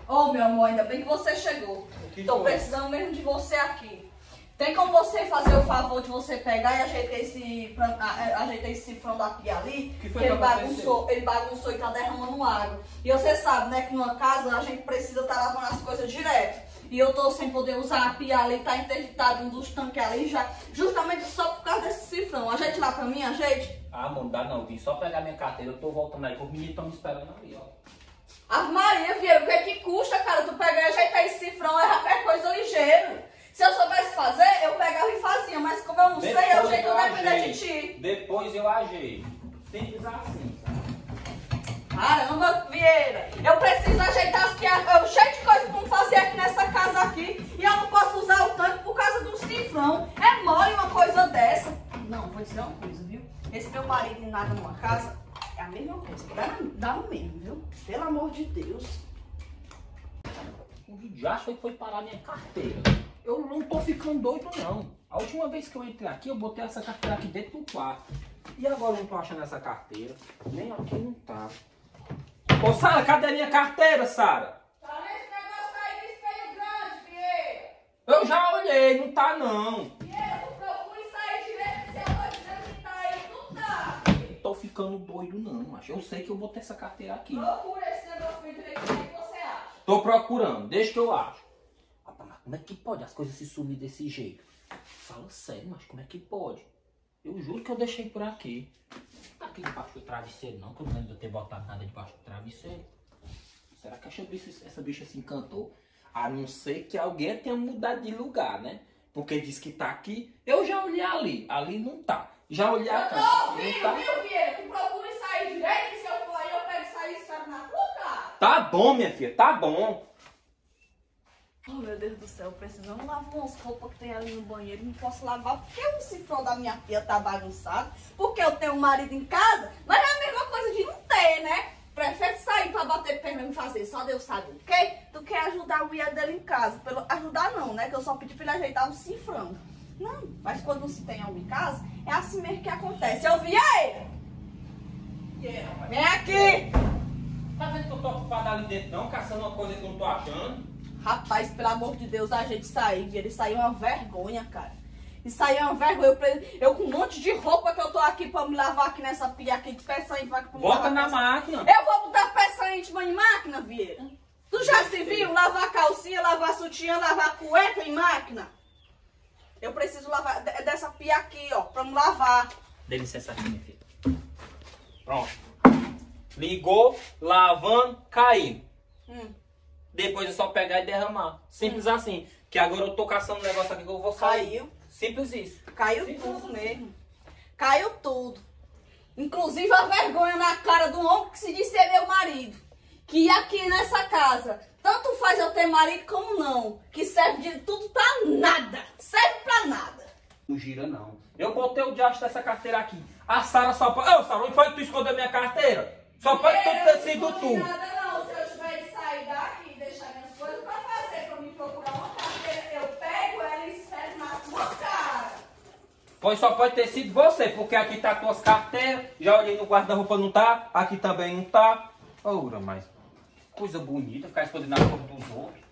Ô, meu amor, ainda bem que você chegou. Tô precisando mesmo de você aqui. Tem como você fazer o favor de você pegar e ajeitar esse cifrão da pia ali? Que ele bagunçou e tá derramando água. E você sabe, né, que numa casa a gente precisa estar lavando as coisas direto. E eu tô sem poder usar a pia ali, tá interditado um dos tanques ali já, justamente só por causa desse cifrão. Ajeite lá pra mim, ajeite. Ah, não dá não, vim só pegar minha carteira, eu tô voltando aí, os meninos estão me esperando ali, ó. Ave Maria, Vieira, o que é que custa, cara, tu pegar e ajeitar esse cifrão, é qualquer coisa ligeira. Se eu soubesse fazer, eu pegava e fazia, mas como eu não sei, é o jeito que eu depender de ti. Depois eu ajeito. Simples assim. Caramba, Vieira, eu preciso ajeitar as piadas, cheio de coisa pra fazer aqui nessa casa aqui, e eu não posso usar o tanque por causa do cifrão. É mole uma coisa dessa. Não, vou dizer uma coisa, viu? Esse meu marido em nada numa casa é a mesma coisa, dá no mesmo, viu? Pelo amor de Deus. O já foi parar minha carteira. Eu não tô ficando doido, não. A última vez que eu entrei aqui, eu botei essa carteira aqui dentro do quarto. E agora eu não tô achando essa carteira. Nem aqui não tá. Ô, Sara, cadê minha carteira, Sara? Tá nesse negócio aí do espelho grande, Vieira. Eu já olhei, não tá não. Vieira, tu procura e sai direito, se eu tô dizendo que tá aí, não tá. Não tô ficando doido, não, mas eu sei que eu botei essa carteira aqui. Procura esse negócio bem direito, o que você acha? Tô procurando, deixa que eu acho. Rapaz, mas como é que pode as coisas se sumir desse jeito? Fala sério, mas como é que pode? Eu juro que eu deixei por aqui. Não tá aqui debaixo do travesseiro não, que eu não lembro de eu ter botado nada debaixo do travesseiro. Será que essa bicha se encantou? A não ser que alguém tenha mudado de lugar, né? Porque diz que tá aqui. Eu já olhei ali, ali não tá. Já olhei a casa, não tá. Viu, Vieira? Tu procura e sai direito, e se eu for aí, eu pego e saio e espero na tua cara. Tá bom, minha filha, tá bom. Oh, meu Deus do céu, precisando lavar umas roupas que tem ali no banheiro. Não posso lavar porque o cifrão da minha pia tá bagunçado. Porque eu tenho um marido em casa. Mas é a mesma coisa de não ter, né? Prefere sair pra bater perna e fazer só Deus sabe o quê? Do que ajudar a mulher dele em casa. Ajudar não, né? Que eu só pedi pra ele ajeitar um cifrão. Não, mas quando se tem alguém em casa, é assim mesmo que acontece. Eu vi aí! Vem aqui! Tá vendo que eu tô ocupado ali dentro não, caçando uma coisa que eu não tô achando? Rapaz, pelo amor de Deus, a gente sair, Vieira. Isso aí é uma vergonha, cara. Isso aí é uma vergonha. Eu com um monte de roupa que eu tô aqui pra me lavar aqui nessa pia aqui de peça aí. Bota na máquina. Eu vou botar peça íntima em máquina, Vieira. Tu já se viu? Lavar calcinha, lavar sutiã, lavar cueca em máquina? Eu preciso lavar dessa pia aqui, ó, pra me lavar. Dê licença aqui, minha filha. Pronto. Ligou, lavando, caiu. Depois é só pegar e derramar. Simples assim. Que agora eu tô caçando um negócio aqui que eu vou sair. Caiu. Simples isso. Caiu Simples tudo assim. mesmo. Caiu tudo. Inclusive a vergonha na cara do homem que se diz ser meu marido. Que aqui nessa casa, tanto faz eu ter marido como não. Que serve de tudo pra nada. Serve pra nada. Não gira não. Eu botei o diacho dessa carteira aqui. A Sara só pode... Ô, Sara, onde foi que tu escondeu minha carteira? Só pode ter sido tu. Não nada não. Se eu tiver de sair daqui e deixar minhas coisas pra fazer, pra me procurar uma carteira, eu pego ela e espero na tua cara. Pois só pode ter sido você, porque aqui tá tuas carteiras. Já olhei no guarda-roupa, não tá. Aqui também não tá. Ora, mas coisa bonita, ficar escondendo na roupa dos outros.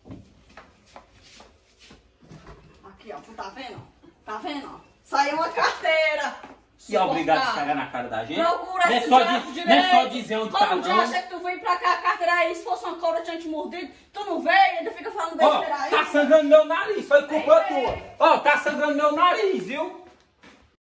Aqui, ó. Tu tá vendo? Tá vendo, ó? Saiu uma carteira. E é obrigado a cagar na cara da gente. Procura não é esse só, direito. não é só dizer onde tá, Como tu não. acha que tu veio pra cá, a carteira aí, se fosse uma cobra tinha te mordido, tu não veio, ainda fica falando Ó, besteira aí. tá sangrando meu nariz, foi culpa tua. Ó, tá sangrando meu nariz, viu?